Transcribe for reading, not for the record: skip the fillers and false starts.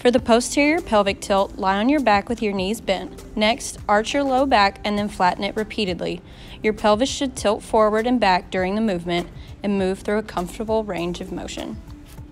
For the posterior pelvic tilt, lie on your back with your knees bent. Next, arch your low back and then flatten it repeatedly. Your pelvis should tilt forward and back during the movement and move through a comfortable range of motion.